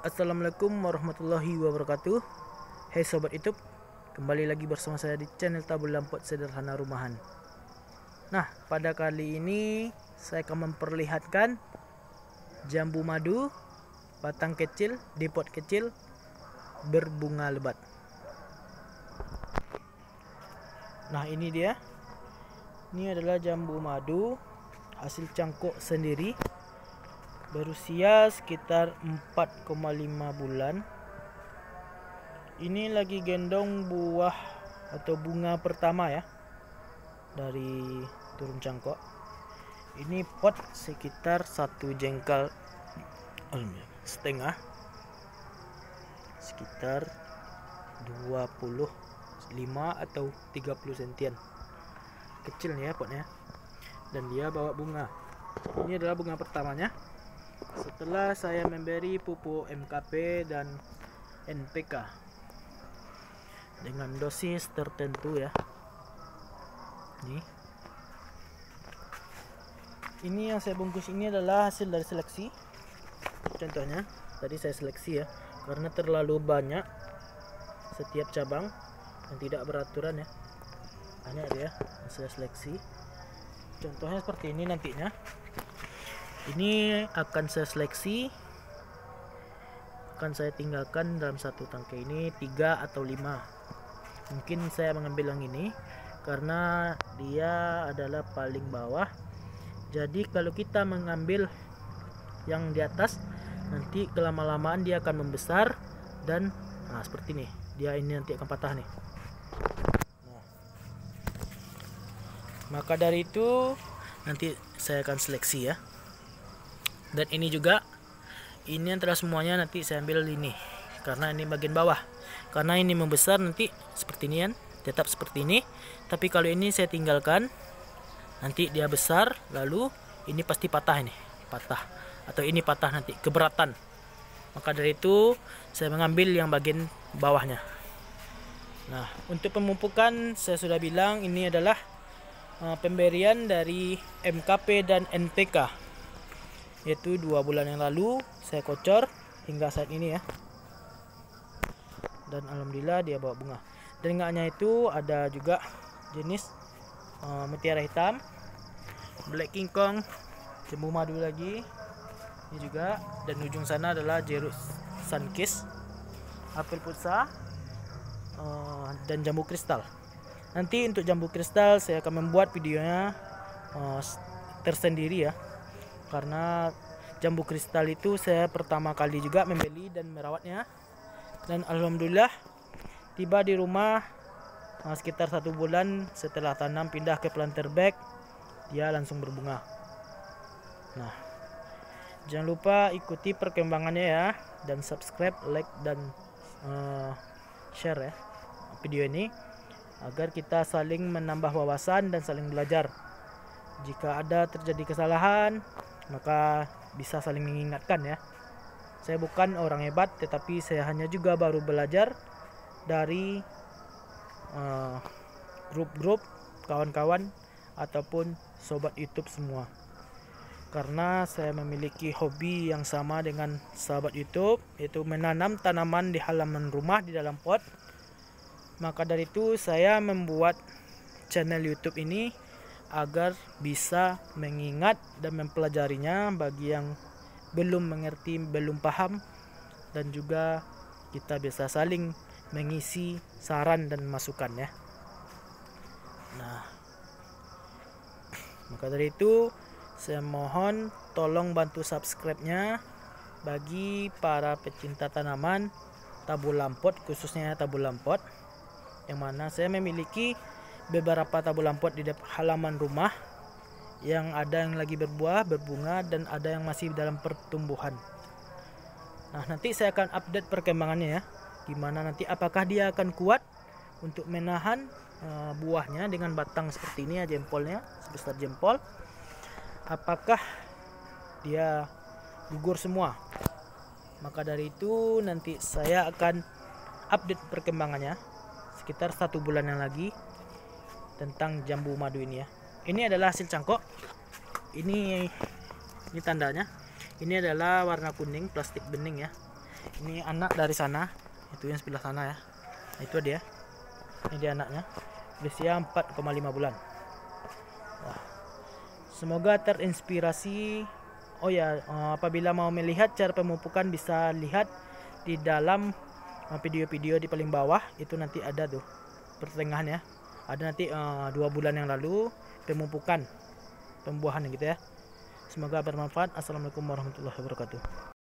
Assalamualaikum warahmatullahi wabarakatuh. Hai sobat YouTube, kembali lagi bersama saya di channel Tabul Lampot Sederhana Rumahan. Nah, pada kali ini saya akan memperlihatkan jambu madu batang kecil di pot kecil berbunga lebat. Nah, ini dia. Ini adalah jambu madu hasil cangkok sendiri, berusia sekitar 4,5 bulan. Ini lagi gendong buah atau bunga pertama ya, dari turun cangkok. Ini pot sekitar 1 jengkal setengah, sekitar 25 atau 30 sentian. Kecil nih ya potnya, dan dia bawa bunga. Ini adalah bunga pertamanya. Setelah saya memberi pupuk MKP dan NPK dengan dosis tertentu ya. Ini yang saya bungkus ini adalah hasil dari seleksi. Contohnya tadi saya seleksi ya, karena terlalu banyak setiap cabang yang tidak beraturan ya. Banyak dia saya seleksi. Contohnya seperti ini nantinya. Ini akan saya seleksi, akan saya tinggalkan dalam satu tangkai ini 3 atau 5. Mungkin saya mengambil yang ini karena dia adalah paling bawah. Jadi kalau kita mengambil yang di atas, nanti kelama-lamaan dia akan membesar dan seperti ini. Dia ini nanti akan patah nih. Maka dari itu nanti saya akan seleksi ya. Dan ini juga, ini antara semuanya nanti saya ambil ini, karena ini bagian bawah. Karena ini membesar nanti seperti ini kan, tetap seperti ini. Tapi kalau ini saya tinggalkan, nanti dia besar, lalu ini pasti patah, ini patah, atau ini patah nanti keberatan. Maka dari itu saya mengambil yang bagian bawahnya. Nah, untuk pemupukan saya sudah bilang ini adalah pemberian dari MKP dan NPK, yaitu 2 bulan yang lalu saya kocor hingga saat ini ya. Dan alhamdulillah dia bawa bunga. Dan enggaknya itu ada juga jenis mutiara hitam, black king kong, jambu madu lagi ini juga, dan ujung sana adalah jeruk sunkist, apel putsa, dan jambu kristal. Nanti untuk jambu kristal saya akan membuat videonya tersendiri ya, karena jambu kristal itu saya pertama kali juga membeli dan merawatnya. Dan alhamdulillah tiba di rumah sekitar 1 bulan setelah tanam pindah ke planter bag, dia langsung berbunga. Nah, jangan lupa ikuti perkembangannya ya, dan subscribe, like, dan share ya video ini, agar kita saling menambah wawasan dan saling belajar. Jika ada terjadi kesalahan, maka bisa saling mengingatkan ya. Saya bukan orang hebat, tetapi saya hanya juga baru belajar dari grup-grup kawan-kawan ataupun sobat YouTube semua. Karena saya memiliki hobi yang sama dengan sahabat YouTube, yaitu menanam tanaman di halaman rumah di dalam pot. Maka dari itu saya membuat channel YouTube ini agar bisa mengingat dan mempelajarinya bagi yang belum mengerti, belum paham, dan juga kita bisa saling mengisi saran dan masukan ya. Nah, maka dari itu saya mohon tolong bantu subscribe-nya bagi para pecinta tanaman tabul lampot, khususnya tabul lampot, yang mana saya memiliki beberapa tabul lampot di halaman rumah, yang ada yang lagi berbuah, berbunga, dan ada yang masih dalam pertumbuhan. Nah, nanti saya akan update perkembangannya ya, gimana nanti apakah dia akan kuat untuk menahan buahnya dengan batang seperti ini ya, jempolnya sebesar jempol, apakah dia gugur semua. Maka dari itu nanti saya akan update perkembangannya sekitar 1 bulan yang lagi tentang jambu madu ini ya. Ini adalah hasil cangkok. Ini tandanya. Ini adalah warna kuning, plastik bening ya. Ini anak dari sana, itu yang sebelah sana ya. Nah, itu dia. Ini dia anaknya. Berusia 4,5 bulan. Wah. Semoga terinspirasi. Oh ya, apabila mau melihat cara pemupukan bisa lihat di dalam video-video di paling bawah. Itu nanti ada tuh pertengahan ya. Ada nanti 2 bulan yang lalu pemupukan pembuahan gitu ya. Semoga bermanfaat. Assalamualaikum warahmatullahi wabarakatuh.